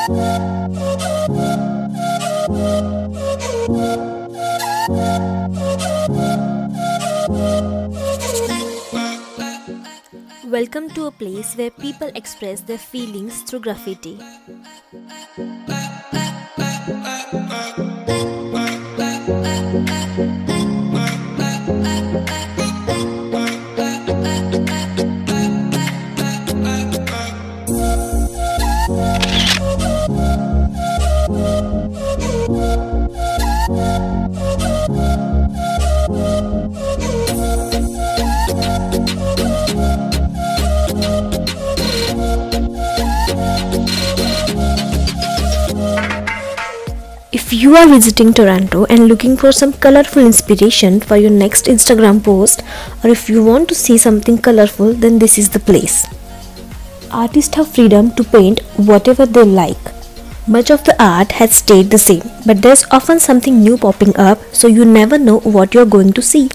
Welcome to a place where people express their feelings through graffiti. If you are visiting Toronto and looking for some colorful inspiration for your next Instagram post, or if you want to see something colorful, then this is the place. Artists have freedom to paint whatever they like. Much of the art has stayed the same, but there's often something new popping up, so you never know what you're going to see.